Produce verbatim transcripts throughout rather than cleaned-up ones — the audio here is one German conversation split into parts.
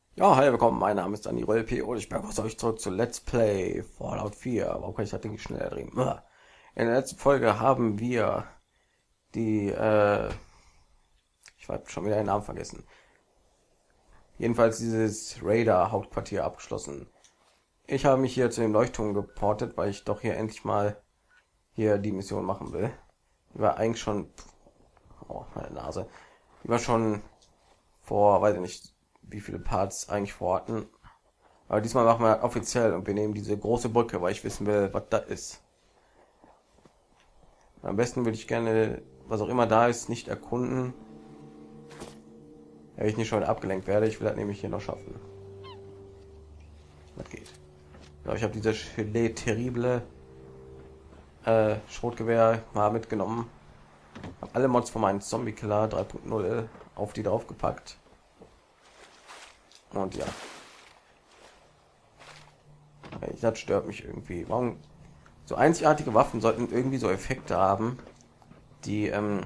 Ja, hi, willkommen. Mein Name ist Dani P. und ich begrüße euch zurück zu Let's Play Fallout vier. Warum kann ich das Ding nicht schneller drehen? Uah. In der letzten Folge haben wir die, äh, ich habe schon wieder den Namen vergessen. Jedenfalls dieses Raider-Hauptquartier abgeschlossen. Ich habe mich hier zu dem Leuchtturm geportet, weil ich doch hier endlich mal hier die Mission machen will. Die war eigentlich schon, oh, meine Nase. Die war schon vor, weiß ich nicht, wie viele Parts eigentlich vor hatten. Aber diesmal machen wir das offiziell und wir nehmen diese große Brücke, weil ich wissen will, was das ist. Am besten würde ich gerne, was auch immer da ist, nicht erkunden, wenn ich nicht schon abgelenkt werde. Ich will das nämlich hier noch schaffen. Das geht. Ja, ich habe diese Gilet Terrible äh, Schrotgewehr mal mitgenommen. Habe alle Mods von meinem Zombie Killer drei Punkt null auf die draufgepackt. Und ja, das stört mich irgendwie. Warum so einzigartige Waffen sollten irgendwie so Effekte haben, die ähm,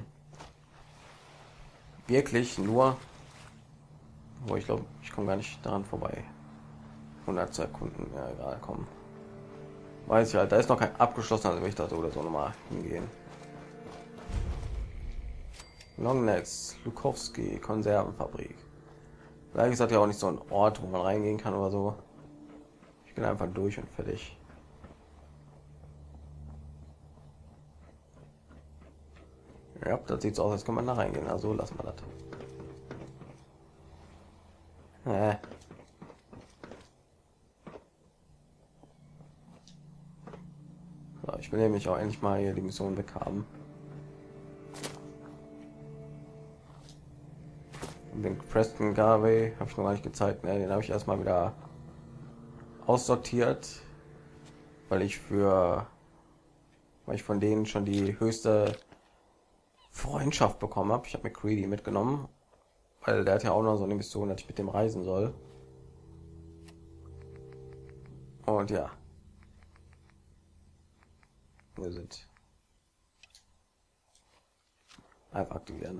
wirklich nur, wo ich glaube, ich komme gar nicht daran vorbei. hundert Sekunden, ja, egal, kommen. Weiß ich halt, da ist noch kein abgeschlossener, also will ich da so oder so nochmal hingehen. Longnetz, Lukowski, Konservenfabrik. Vielleicht ist das ja auch nicht so ein Ort, wo man reingehen kann oder so. Ich gehe einfach durch und fertig. Ja, das sieht so aus, als kann man da reingehen. Also lassen wir das. Äh. So, ich will nämlich auch endlich mal hier die Mission weg haben. Den Preston Garvey habe ich noch gar nicht gezeigt. Ne? Den habe ich erstmal wieder aussortiert, weil ich für, weil ich von denen schon die höchste Freundschaft bekommen habe. Ich habe McCready mitgenommen, weil der hat ja auch noch so eine Mission, dass ich mit dem reisen soll. Und ja, wir sind einfach aktivieren.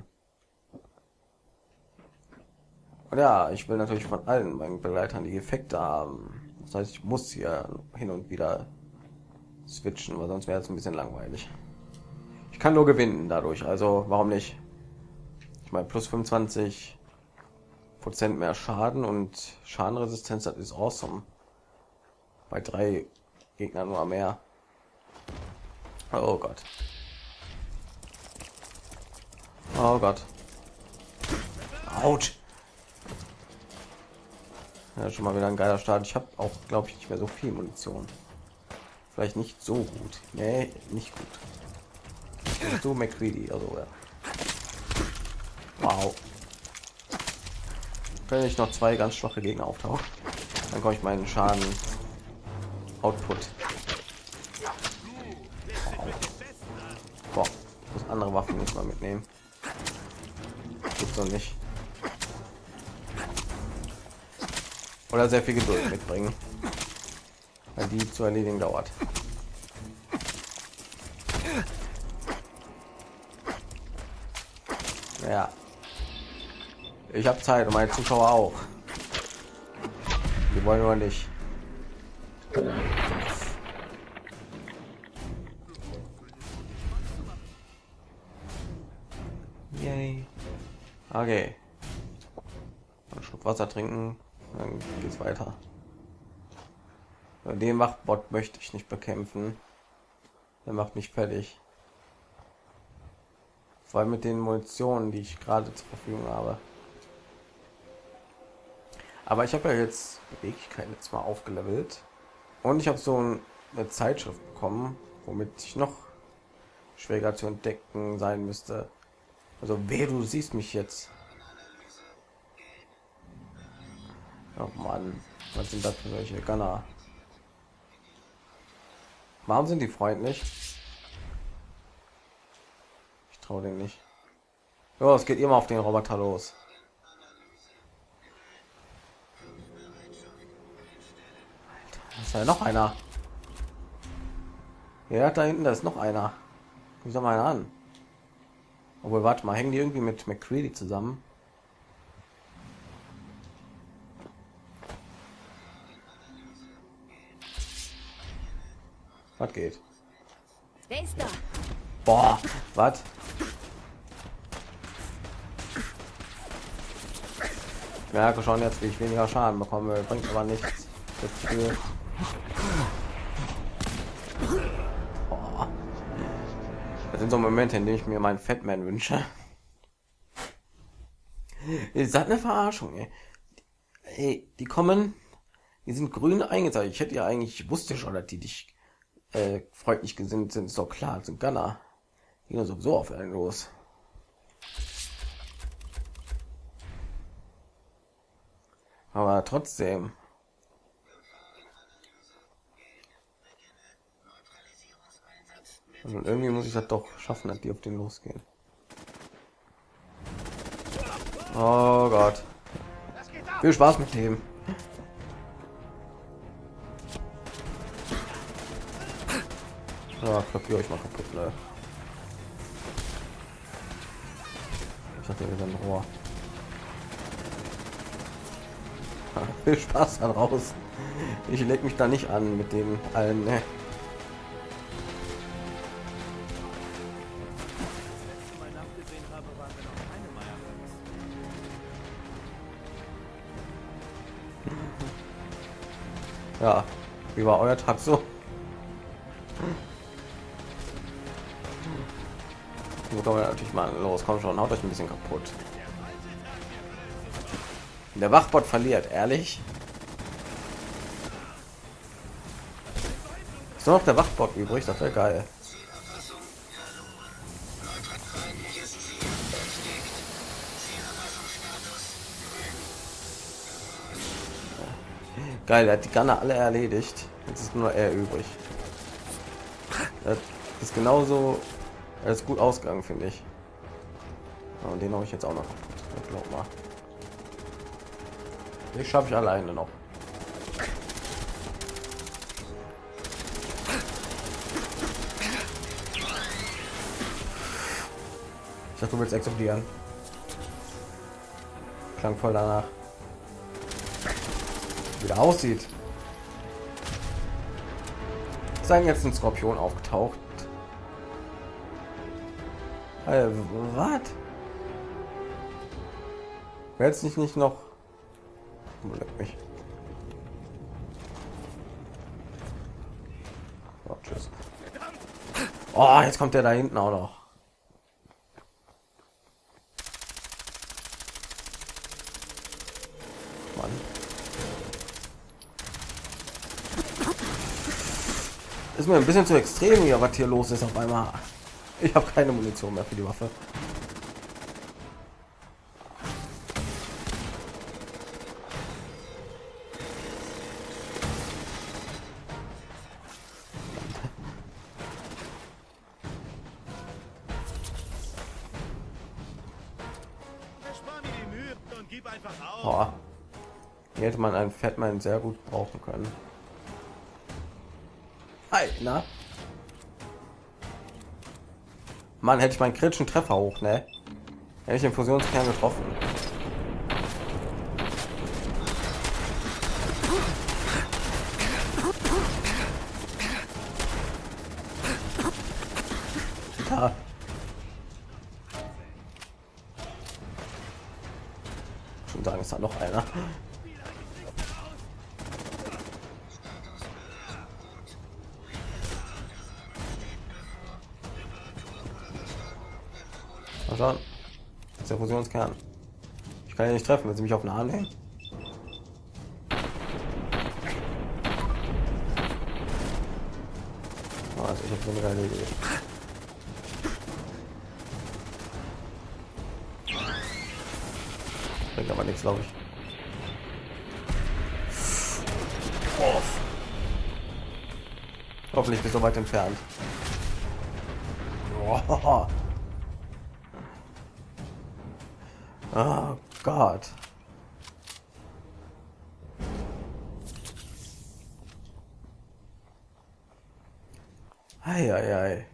Und ja, ich will natürlich von allen meinen Begleitern die Effekte haben. Das heißt, ich muss hier hin und wieder switchen, weil sonst wäre es ein bisschen langweilig. Ich kann nur gewinnen dadurch, also warum nicht? Ich meine, plus fünfundzwanzig Prozent mehr Schaden und Schadenresistenz, das ist awesome. Bei drei Gegnern nur mehr. Oh Gott. Oh Gott. Autsch. Ja, schon mal wieder ein geiler Start. Ich habe auch, glaube ich, nicht mehr so viel Munition. Vielleicht nicht so gut. Nee, nicht gut. Bist du McCready, also ja. Wow. Wenn ich noch zwei ganz schwache Gegner auftauchen, dann komme ich meinen Schaden Output. Boah, ich muss andere Waffen nicht mal mitnehmen. Gibt's doch nicht. Oder sehr viel Geduld mitbringen, weil die zu erledigen dauert. Ja, ich habe Zeit und meine Zuschauer auch. Die wollen nur nicht. Yay. Okay. Ein Schluck Wasser trinken, dann geht's weiter. Den Wachbot möchte ich nicht bekämpfen. Der macht mich fertig. Vor allem mit den Munitionen, die ich gerade zur Verfügung habe. Aber ich habe ja jetzt Beweglichkeit jetzt mal aufgelevelt. Und ich habe so eine Zeitschrift bekommen, womit ich noch schwieriger zu entdecken sein müsste. Also wer du siehst mich jetzt. Oh Mann, was sind das für solche Gunner? Warum sind die freundlich? Ich traue denen nicht. Ja, es geht immer auf den Roboter los. Alter, ist ja noch einer. Ja, da hinten, da ist noch einer. Wie soll man an? Obwohl, warte mal, hängen die irgendwie mit McCready zusammen? Was geht? Wer ist da? Boah, was? Ich merke schon jetzt, wie ich weniger Schaden bekomme, bringt aber nichts. Das Gefühl. Boah. Das sind so Momente, in denen ich mir meinen Fatman wünsche. Ist das eine Verarschung, ey? Ey, die kommen, die sind grün eingezeichnet. Ich hätte ja eigentlich, ich wusste schon, dass die dich äh, freundlich gesinnt sind, ist doch klar, das sind Gunner. Die gehen sowieso auf einen los. Aber trotzdem. Also irgendwie muss ich das doch schaffen, dass die auf den losgehen. Oh Gott. Viel Spaß mit dem. Ja, klappiere euch mal kaputt, ne? Ich dachte, wir sind Rohr. Viel Spaß da raus. Ich leg mich da nicht an mit den allen, ne? Ja, wie war euer Tag so? So kann man natürlich mal los, komm schon, haut euch ein bisschen kaputt. Der Wachbot verliert, ehrlich? Ist nur noch der Wachbot übrig, das wäre geil. Geil, er hat die Gunner alle erledigt. Jetzt ist nur er übrig. Das ist genauso, er ist gut ausgegangen, finde ich. Ja, und den habe ich jetzt auch noch kaputt. Glaub mal. Ich schaffe ich alleine noch. Ich dachte, du willst explodieren. Klang voll danach. Wie der aussieht. Ist dann jetzt ein Skorpion aufgetaucht? Hey, was? Wer jetzt nicht nicht noch? Leck mich. Oh, tschüss. Oh, jetzt kommt der da hinten auch noch. Mann. Ist mir ein bisschen zu extrem hier, was hier los ist auf einmal. Ich habe keine Munition mehr für die Waffe. Oh. Hier hätte man einen Fatman sehr gut brauchen können. Hi, na? Mann, hätte ich meinen kritischen Treffer hoch, ne? Hätte ich den Fusionskern getroffen. Ja. Schon sagen, ist da noch einer. Mal schauen. Das ist der Fusionskern. Ich kann ja nicht treffen, wenn sie mich auf den Arm nehmen. Oh, also ich habe weniger erledigt. Bringt aber nichts, glaube ich. Oh. Hoffentlich bist du weit entfernt. Oh. Oh Gott. Ei, ei, ei.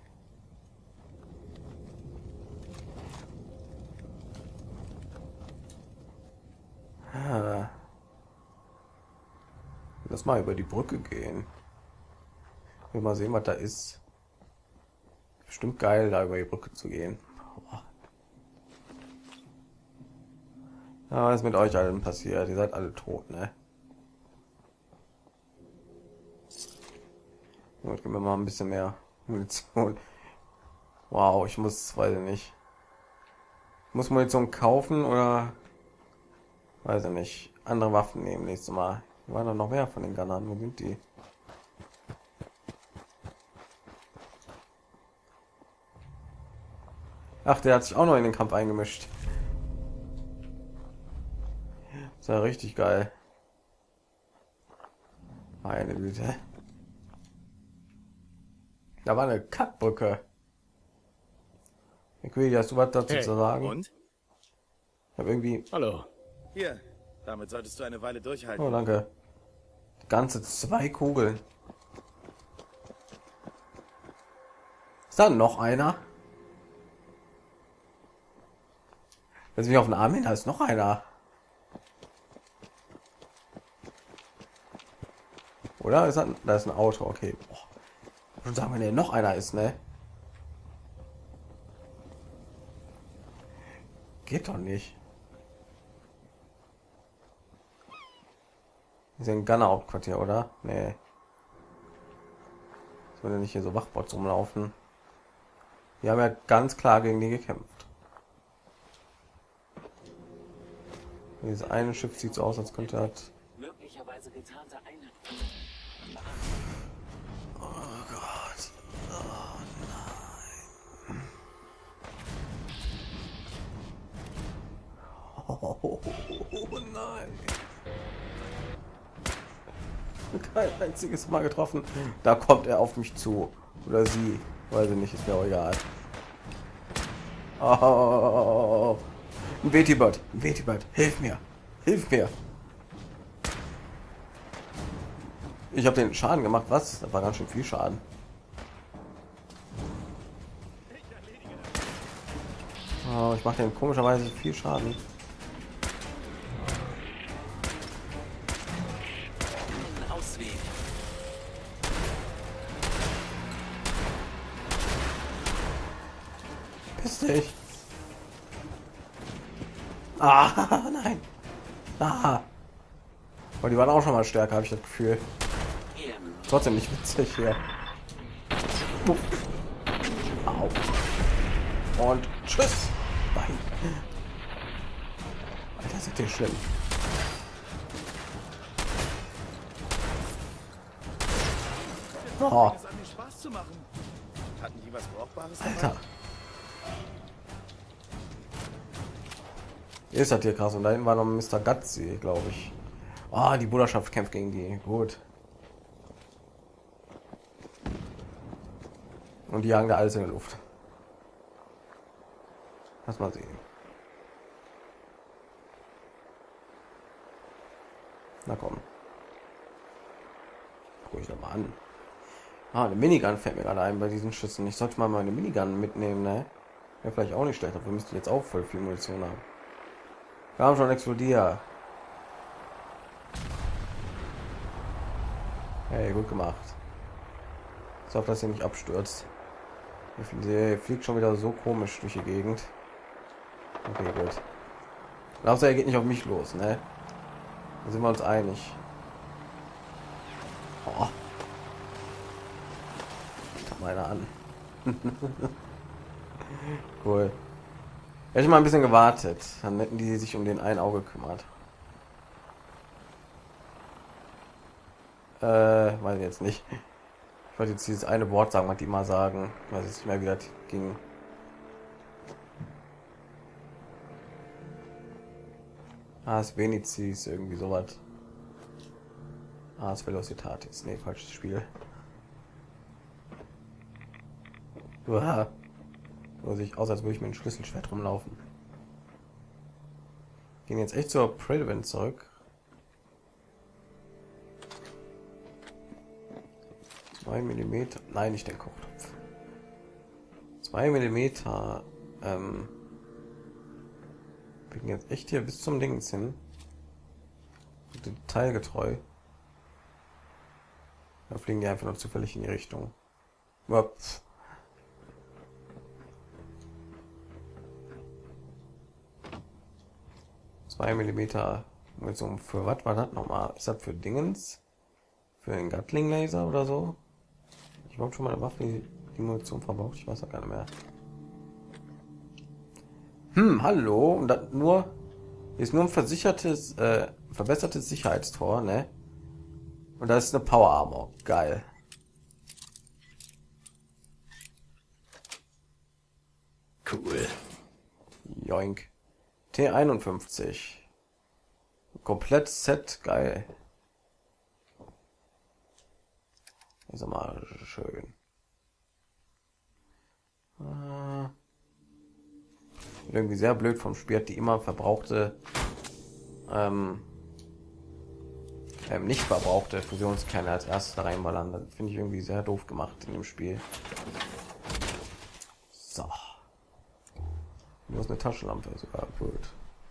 Ah. Lass mal über die Brücke gehen. Wir mal sehen, was da ist. Bestimmt geil, da über die Brücke zu gehen. Ja, was ist mit euch allen passiert? Ihr seid alle tot, ne? Gut, geben wir mal ein bisschen mehr Munition. Wow, ich muss, weiß ich nicht. Ich muss Munition kaufen oder weiß ich nicht, andere Waffen nehmen nächstes Mal. Hier waren doch noch mehr von den Gunnern. Wo sind die? Ach, der hat sich auch noch in den Kampf eingemischt. Das ist ja richtig geil. Meine Güte. Da war eine Kackbrücke. Equili, hast du was dazu Hey, zu sagen? und? Ich habe irgendwie... Hallo. Hier, damit solltest du eine Weile durchhalten. Oh, danke. Die ganze zwei Kugeln. Ist da noch einer? Wenn sie mich auf den Arm hin, da ist noch einer. Oder? Ist das, da ist ein Auto, okay. Boah. Schon sagen, wenn hier noch einer ist, ne? Geht doch nicht. Wir sind Gunner Hauptquartier, oder? Nee. Soll ja nicht hier so Wachbots rumlaufen. Wir haben ja ganz klar gegen die gekämpft. Dieses eine Schiff sieht so aus, als könnte das möglicherweise getarnte Einheit. Oh Gott. Oh nein. Oh, nein. Kein einziges Mal getroffen. Da kommt er auf mich zu. Oder sie. Weiß ich nicht, ist mir auch egal. Oh, ein Betibot. Ein Betibot. Hilf mir. Hilf mir. Ich habe den Schaden gemacht. Was? Das war ganz schön viel Schaden. Oh, ich mache den komischerweise viel Schaden. Ausweg. Piss dich. Ah, nein. Ah. Aber die waren auch schon mal stärker, habe ich das Gefühl. Trotzdem nicht witzig hier. Au. Und tschüss. Nein. Alter, sind die schlimm. Oh. Es an mir Spaß zu machen. Hatten die was Brauchbares? Alter. Ist das hier krass. Und da hinten war noch Mister Gutsy, glaube ich. Ah, die Bruderschaft kämpft gegen die. Gut. Und die jagen da alles in der Luft. Lass mal sehen. Na komm. Guck ich noch mal an. Ah, eine Minigun fällt mir gerade ein bei diesen Schüssen. Ich sollte mal meine Minigun mitnehmen, ne? Wäre vielleicht auch nicht schlecht, aber wir müssten jetzt auch voll viel Munition haben. Wir haben schon explodiert. Hey, gut gemacht. Ich hoffe, dass sie nicht abstürzt. Sie fliegt schon wieder so komisch durch die Gegend. Okay, gut. Außer er geht nicht auf mich los, ne? Da sind wir uns einig. Oh. Meiner an. Cool. Hätte ich mal ein bisschen gewartet, dann hätten die sich um den ein Auge gekümmert. Äh, weiß ich jetzt nicht. Ich wollte jetzt dieses eine Wort sagen, was die mal sagen. Ich weiß jetzt nicht mehr, wie das ging. Ars Venicis, irgendwie sowas. Ars Velocitatis. Nee, falsches Spiel. Uah. So sieht aus, als würde ich mit dem Schlüsselschwert rumlaufen. Gehen jetzt echt zur Prevent zurück. Zwei Millimeter. Nein, nicht den Kochtopf. Zwei Millimeter. Ähm, wir gehen jetzt echt hier bis zum Dings hin. Detailgetreu. Da fliegen die einfach nur zufällig in die Richtung. Ups. Zwei Millimeter Munition. Für was war das nochmal? Ist das für Dingens? Für den Gatling Laser oder so? Ich habe schon mal eine Waffe, die, die Munition verbraucht. Ich weiß auch gar nicht mehr. Hm, hallo. Und das nur ist nur ein versichertes, äh, verbessertes Sicherheitstor, ne? Und da ist eine Power Armor. Geil. Cool. Joink. T einundfünfzig. Komplett Set. Geil. Ist mal schön. Äh, irgendwie sehr blöd vom Spiel, die immer verbrauchte ähm, ähm, nicht verbrauchte Fusionskerne als erstes da reinballern. Das finde ich irgendwie sehr doof gemacht in dem Spiel. So. Du hast eine Taschenlampe, sogar gut.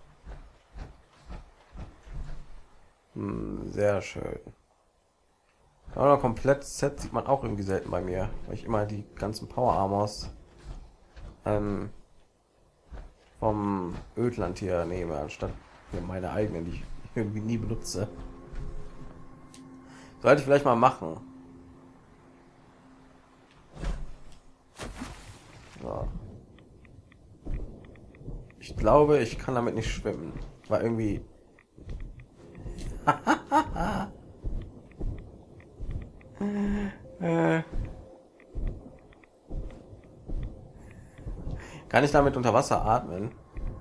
Hm, sehr schön. Aber komplett Set sieht man auch irgendwie selten bei mir, weil ich immer die ganzen Power Armors ähm, vom Ödland hier nehme, anstatt hier meine eigenen, die ich irgendwie nie benutze. Sollte ich vielleicht mal machen. So. Ich glaube, ich kann damit nicht schwimmen, weil irgendwie äh. Kann ich damit unter Wasser atmen?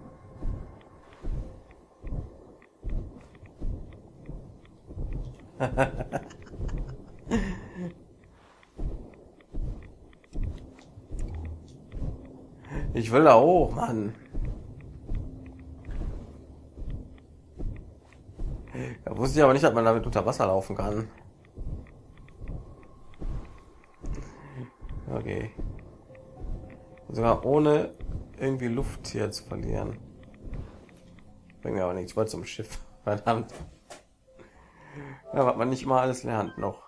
Ich will da hoch, Mann. Da wusste ich aber nicht, dass man damit unter Wasser laufen kann. Okay. Sogar ohne irgendwie Luft hier zu verlieren. Bringt mir aber nichts. Ich wollte zum Schiff. Verdammt. Ja, was man nicht mal alles lernt noch.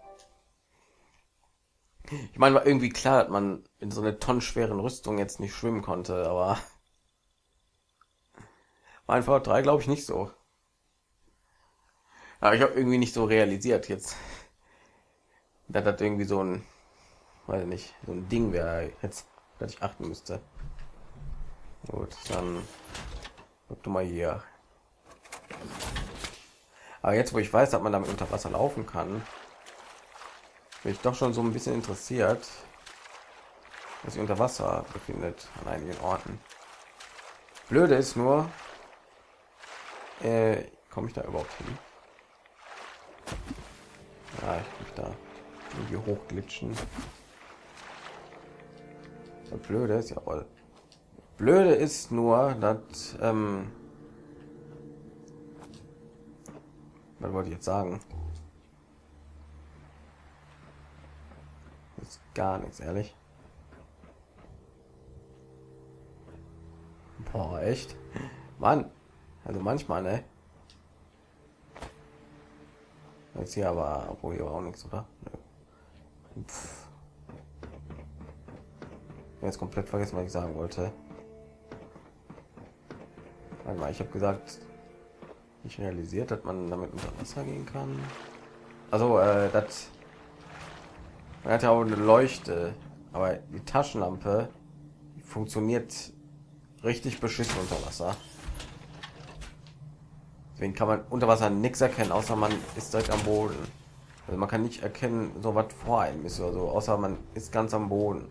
Ich meine, war irgendwie klar, dass man in so einer tonnenschweren Rüstung jetzt nicht schwimmen konnte, aber war einfach drei glaube ich nicht so. Aber ich habe irgendwie nicht so realisiert jetzt, dass das irgendwie so ein, weiß ich nicht, so ein Ding wäre jetzt, dass ich achten müsste. Gut, dann guck du mal hier. Aber jetzt, wo ich weiß, dass man damit unter Wasser laufen kann, bin ich doch schon so ein bisschen interessiert, was sich unter Wasser befindet an einigen Orten. Blöde ist nur, äh, komme ich da überhaupt hin? Ja, ich muss da irgendwie hochglitschen. Das Blöde ist ja wohl. Blöde ist nur, dass ähm, was wollte ich jetzt sagen? Das ist gar nichts, ehrlich. Boah, echt? Mann, also manchmal, ne? Jetzt hier aber, obwohl hier auch nichts, oder? Pff. Jetzt komplett vergessen, was ich sagen wollte. Warte mal, ich habe gesagt, ich realisiert, dass man damit unter Wasser gehen kann. Also, äh, das man hat ja auch eine Leuchte, aber die Taschenlampe die funktioniert richtig beschissen unter Wasser. Deswegen kann man unter Wasser nichts erkennen, außer man ist direkt am Boden. Also man kann nicht erkennen, so was vor einem ist oder so, außer man ist ganz am Boden.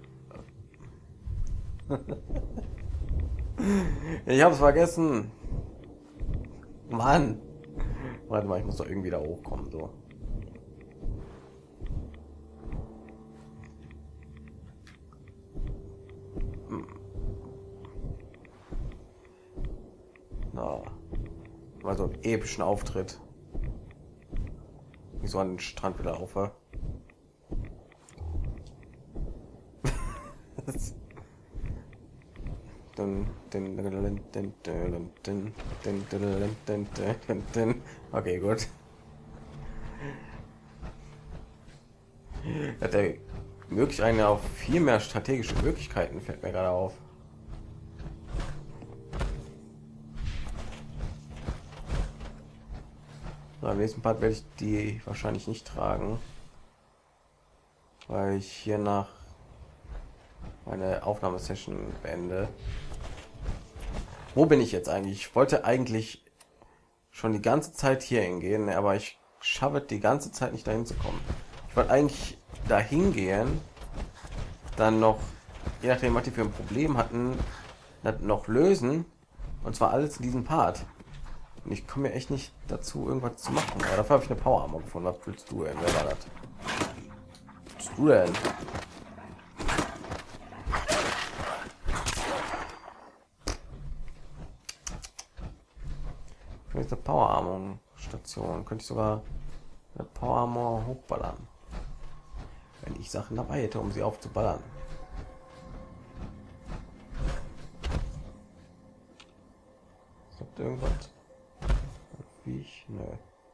Ich habe es vergessen. Mann. Warte mal, ich muss doch irgendwie da hochkommen, so. Hm. Na, mal so einen epischen Auftritt. Wie so an den Strand wieder laufe. Okay, gut. Hat er möglich eine auf viel mehr strategische Möglichkeiten, fällt mir gerade auf. So, im nächsten Part werde ich die wahrscheinlich nicht tragen, weil ich hier nach meine Aufnahmesession beende. Wo bin ich jetzt eigentlich? Ich wollte eigentlich schon die ganze Zeit hier hingehen, aber ich schaffe die ganze Zeit nicht dahin zu kommen. Ich wollte eigentlich dahin gehen, dann noch, je nachdem, was die für ein Problem hatten, das noch lösen, und zwar alles in diesem Part. Und ich komme mir echt nicht dazu, irgendwas zu machen. Aber dafür habe ich eine Power Armor gefunden. Was willst du denn? Wer war das? Was willst du denn? Eine Power Armor Station könnte ich sogar eine Power Armor hochballern, wenn ich Sachen dabei hätte, um sie aufzuballern. Habt ihr irgendwas? Wie ich? Nö.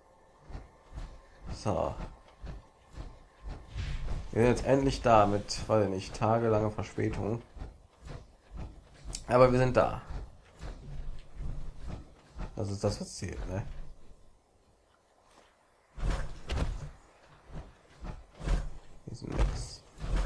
So. Wir sind jetzt endlich da mit, weiß ich nicht, tagelange Verspätung. Aber wir sind da. Das ist das, was zählt, ne? Hier sind nix.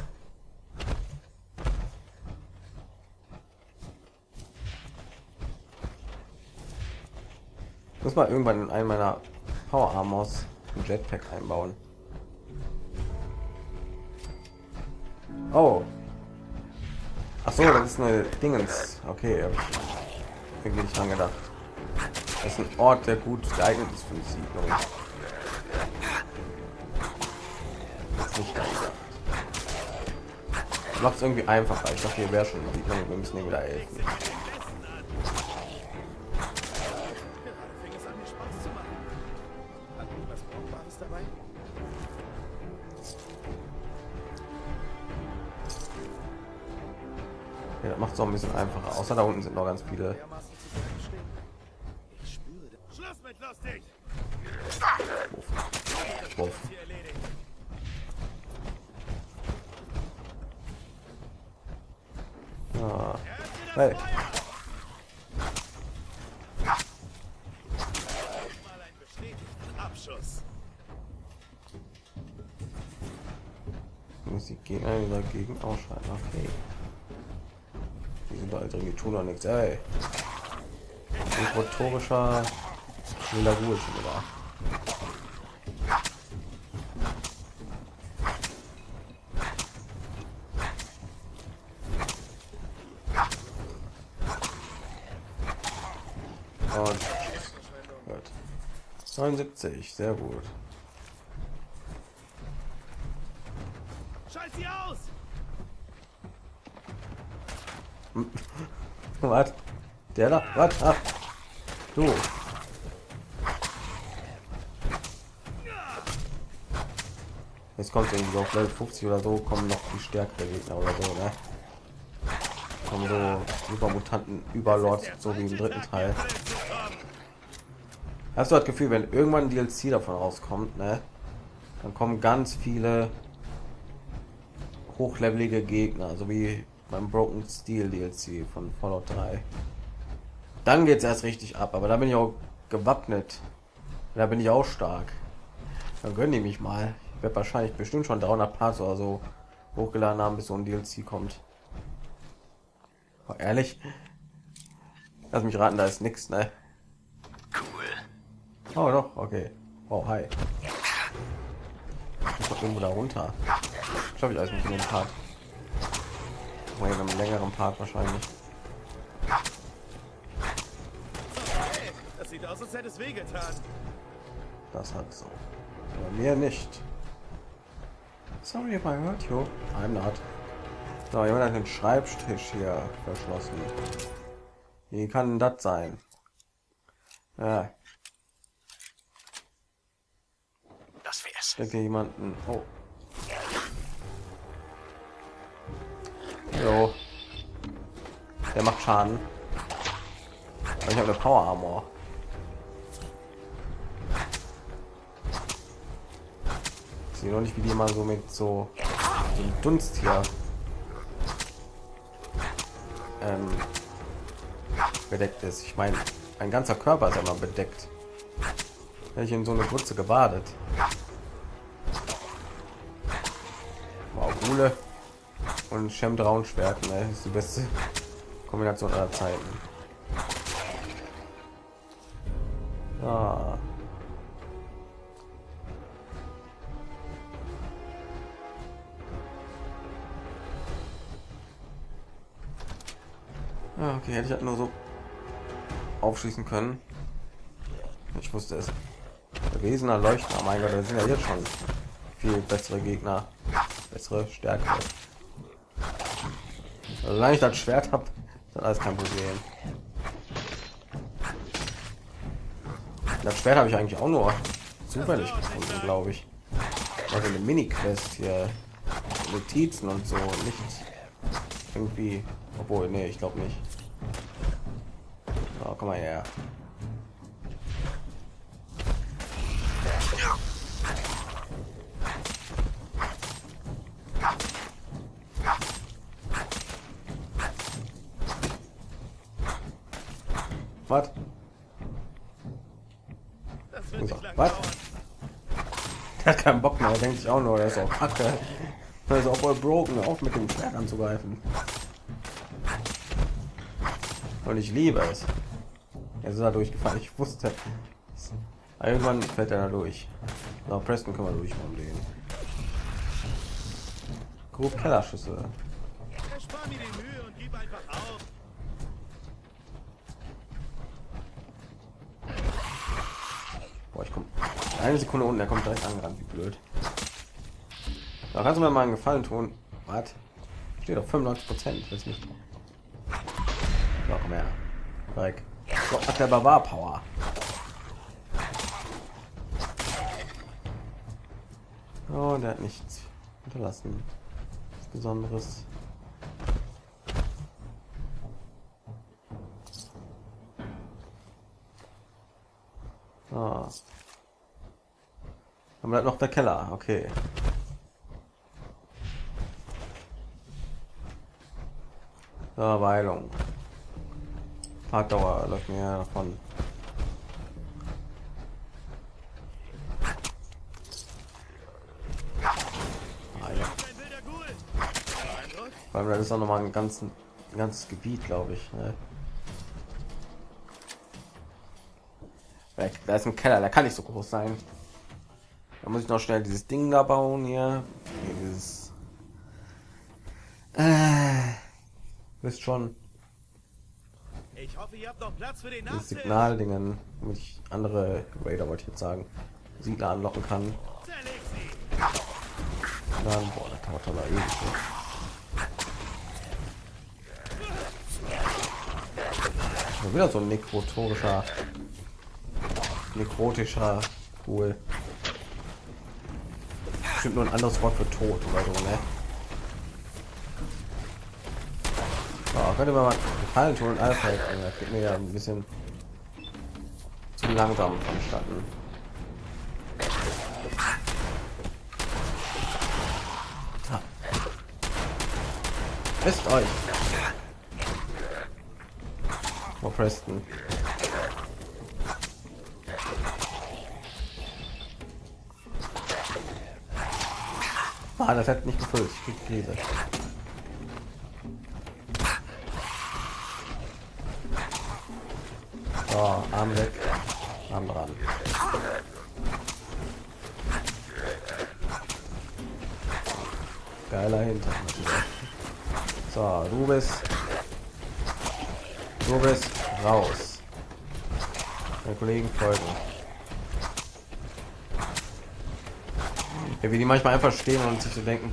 Ich muss mal irgendwann in einen meiner Power Armors ein Jetpack einbauen. Oh. Ach so, das ist eine Dingens. Okay, habe ich irgendwie nicht dran gedacht. Das ist ein Ort, der gut geeignet ist für die Siedlung. Das ist nicht gedacht. Macht es irgendwie einfacher. Ich dachte, hier wäre schon eine Siedlung. Wir müssen hier wieder helfen. Ja, das macht es auch ein bisschen einfacher. Außer da unten sind noch ganz viele. Wuff. Ah. Hey. Muss die Gegner dagegen ausschalten. Okay. Die sind da drin, die tun doch nichts. Ey. Motorischer Ruhe schon wieder. Und gut. neunundsiebzig, sehr gut. Schalt sie aus! Was? Der da? Was? Ach. Du. Jetzt kommt irgendwie so auf Level fünfzig oder so, kommen noch die stärkere Gegner oder so, ne? Kommen so Übermutanten, Überlords, so wie im dritten Teil. Hast du das Gefühl, wenn irgendwann ein D L C davon rauskommt, ne? Dann kommen ganz viele hochlevelige Gegner, so wie beim Broken Steel D L C von Fallout drei. Dann geht es erst richtig ab, aber da bin ich auch gewappnet. Da bin ich auch stark. Dann gönnen die mich mal. Ich werde wahrscheinlich bestimmt schon dreihundert Parts oder so hochgeladen haben, bis so ein D L C kommt. Aber ehrlich, lass mich raten, da ist nichts, ne? Cool. Oh doch, okay. Oh hi. Ich muss irgendwo da runter. Ich glaube, ich alles mit dem Part. Mal in einem längeren Part wahrscheinlich. Das sieht aus, als hätte es wehgetan. Das hat so. Aber mir nicht. Sorry if I hurt you. I'm not. So, jemand hat den Schreibtisch hier verschlossen. Wie kann das sein? Ja. Das wär's. Ich denke jemanden. Oh. So. Der macht Schaden. Aber ich habe eine Power Armor. aussehen und nicht wie die immer so mit so, so einem Dunst hier ähm, bedeckt ist. Ich meine, mein ganzer Körper ist immer bedeckt. Hätte ich in so eine Grütze gebadet. Wow, Gule und Chemtraunschwert, ne? Ist die beste Kombination aller Zeiten. Ah. Ah, okay, hätte ich halt nur so aufschließen können. Ich wusste es. Bewesener Leuchter, mein Gott, das sind ja jetzt schon viel bessere Gegner, bessere Stärke. Solange ich das Schwert habe, ist alles kein Problem. Das Schwert habe ich eigentlich auch nur zufällig gefunden, glaube ich. Also eine Mini-Quest hier, Notizen und so, nicht irgendwie, obwohl, nee, ich glaube nicht. Oh, komm mal her. Was? So, was? Der hat keinen Bock mehr, der denkt sich auch nur, der ist auch kacke. Der ist auch voll broken, auf mit dem Schwert anzugreifen. Und ich liebe es. Jetzt ist er durchgefallen, ich wusste. Irgendwann fällt er da durch. So, Preston können wir durch um den. Grob Kellerschüsse. Erspar mir die Mühe und gib einfach auf. Boah, ich komme eine Sekunde unten, er kommt direkt angerannt, wie blöd. Da kannst du mir mal einen Gefallen tun. Was? Steht auf fünfundneunzig Prozent. Willst mich? So, komm her. Weg. So, hat der Barbar Power. Oh, der hat nichts hinterlassen. Nichts Besonderes. Ah. Dann bleibt noch der Keller. Okay. Ja, Weilung. Fahrtdauer läuft mir davon. Ah, ja. Weil das ist auch noch mal ein ganzen ein ganzes Gebiet, glaube ich. Ne? Weg. Da ist ein Keller, der kann nicht so groß sein. Da muss ich noch schnell dieses Ding da bauen hier. Dieses. Äh, wisst schon. Ich hoffe, ihr habt noch Platz für den Das Nachzug. Signaldingen, damit ich andere Raider, wollte ich jetzt sagen, Siedler anlocken kann. Zerleg sie. Dann, boah, das dauert aber ewig. Ne? Schon wieder so ein nekrotorischer, nekrotischer Cool. Bestimmt nur ein anderes Wort für tot oder so, ne? Oh, könnte man mal Gefallen tun und Alpha. Das geht mir ja ein bisschen zu langsam vonstatten. Ha. Wisst euch. Oh, Preston. Ah, das hat nicht gefüllt. Ich krieg Krise. So, Arm weg. Arm dran. Geiler Hintern natürlich. So, du bist. Du bist raus. Meine Kollegen folgen. Ja, wie die manchmal einfach stehen und sich so denken.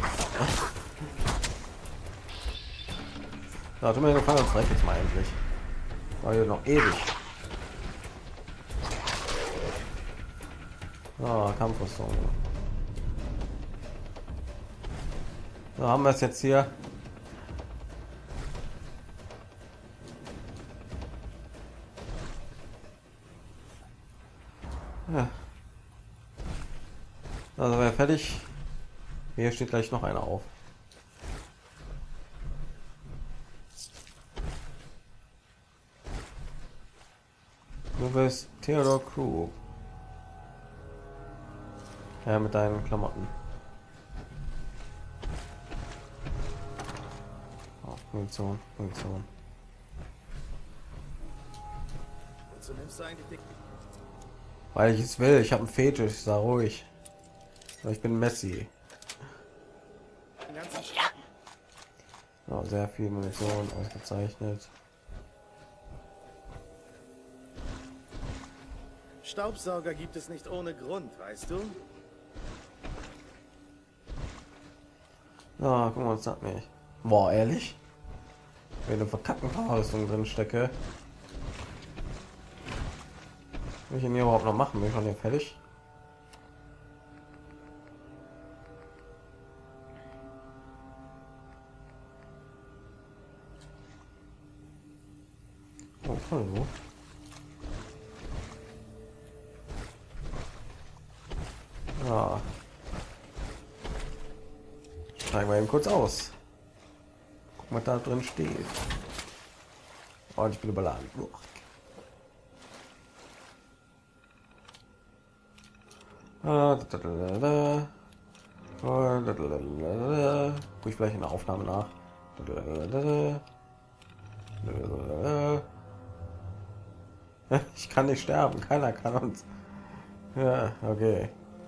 So, tu mir gefallen, das reicht jetzt mal endlich. War hier noch ewig. Oh, Kampfrüstung. So, haben wir es jetzt hier. Ja. Also wäre fertig. Hier steht gleich noch einer auf. Du bist Theodore Crew. Ja, mit deinen Klamotten. Oh, Munition, Munition. Wozu nimmst du eigentlich die... Weil ich es will. Ich habe einen Fetisch. Sei ruhig. Aber ich bin Messi. den ganzen Oh, sehr viel Munition, ausgezeichnet. Staubsauger gibt es nicht ohne Grund, weißt du? Ja, guck mal, das sagt nicht. Boah, ehrlich? Wenn eine verkackten Fahrrüstung drin stecke. Will ich ihn hier überhaupt noch machen? Bin ich schon hier fertig? Oh, hallo. Ja. Steigen wir eben kurz aus. Guck, was da drin steht. Oh, ich bin überladen. Uah. Ah, da, da, da, da. Oh, da, da, da, da. Guck ich vielleicht in der Aufnahme nach. Da, da, da, da, da. Ich kann nicht sterben, keiner kann uns. Ja, okay.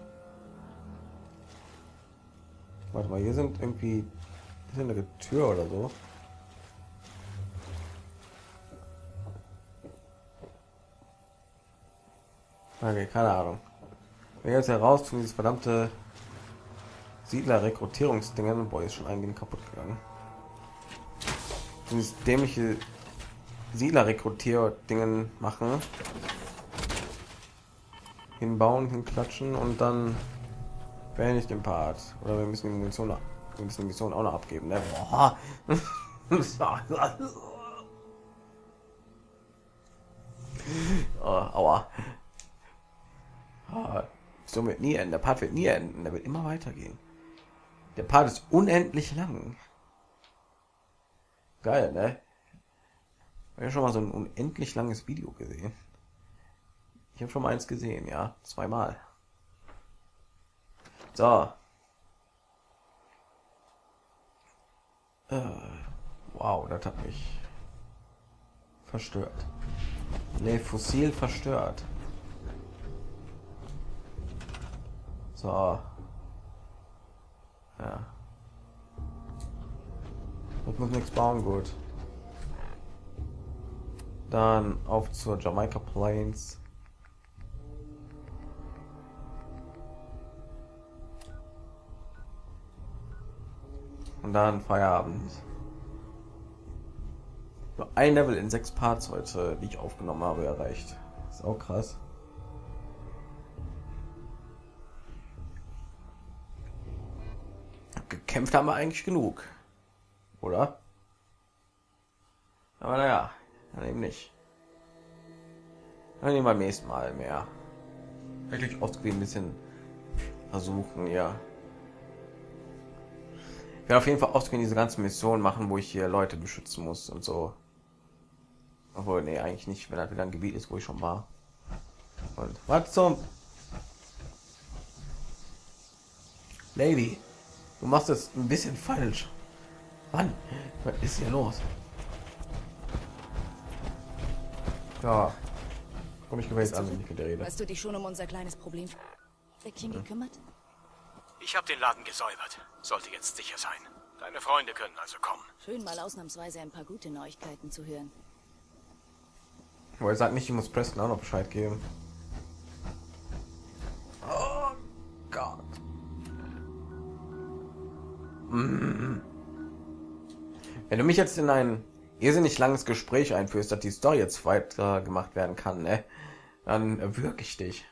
Warte mal, hier sind irgendwie hier sind eine Tür oder so. Okay, keine Ahnung. Wir jetzt heraus zu dieses verdammte Siedler-Rekrutierungsdingen. Boah, ist schon eingehend kaputt gegangen. Dieses dämliche Siedler-Rekrutier-Dingen machen. Hinbauen, hinklatschen und dann beende ich den Part. Oder wir müssen die Munition, wir müssen die Mission auch noch abgeben. Ne? Boah. Oh, aua. Oh, so wird nie enden. Der Part wird nie enden. Der wird immer weitergehen. Der Part ist unendlich lang. Geil, ne? Ich habe schon mal so ein unendlich langes Video gesehen. Ich habe schon mal eins gesehen, ja, zweimal. So. Äh, wow, das hat mich verstört. Ne, Fossil verstört. So. Ja. Ich muss nichts bauen, gut. Dann auf zur Jamaica Plains. Und dann Feierabend. Nur ein Level in sechs Parts heute, die ich aufgenommen habe, erreicht. Ist auch krass. Gekämpft haben wir eigentlich genug, oder? Aber naja, dann eben nicht. Dann nehmen wir beim nächsten Mal mehr. Wirklich ausgewählt ein bisschen versuchen, ja. Ich werde auf jeden Fall ausgehen diese ganzen Missionen machen, wo ich hier Leute beschützen muss und so. Obwohl, nee, eigentlich nicht, wenn das wieder ein Gebiet ist, wo ich schon war. Und was zum Lady, du machst es ein bisschen falsch. Wann? Was ist hier los? Ja, komm ich gewählt an, wenn ich mit der rede. Hast du dich schon um unser kleines Problem Päckchen gekümmert? Ich habe den Laden gesäubert. Sollte jetzt sicher sein. Deine Freunde können also kommen. Schön, mal ausnahmsweise ein paar gute Neuigkeiten zu hören. Aber er sagt nicht, ich muss Preston auch noch Bescheid geben. Oh Gott. Mm. Wenn du mich jetzt in ein irrsinnig langes Gespräch einführst, dass die Story jetzt weiter gemacht werden kann, ne? Dann erwürge ich dich.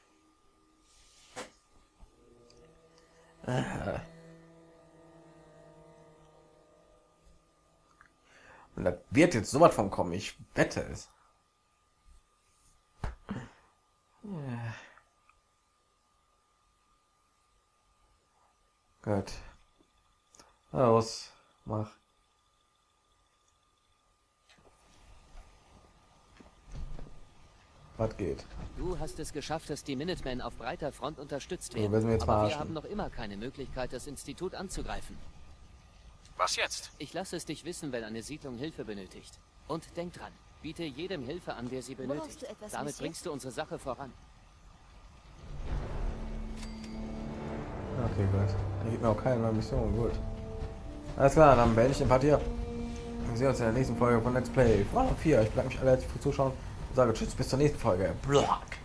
Und da wird jetzt so was von kommen, ich wette es. Gut. Los, mach. Was geht? Du hast es geschafft, dass die Minutemen auf breiter Front unterstützt Du werden. willst mich jetzt Aber wir verarschen. haben noch immer keine Möglichkeit, das Institut anzugreifen. Was jetzt? Ich lasse es dich wissen, wenn eine Siedlung Hilfe benötigt. Und denk dran, biete jedem Hilfe an, der sie Brauchst benötigt. du etwas, Damit Monsieur? bringst du unsere Sache voran. Okay, gut. Da gibt mir auch keine neue Mission. Gut. Alles klar, dann beende ich den Part hier. Wir sehen uns in der nächsten Folge von Let's Play Fallout vier. Ich bedanke mich alle herzlich fürs Zuschauen und sage Tschüss, bis zur nächsten Folge. Block.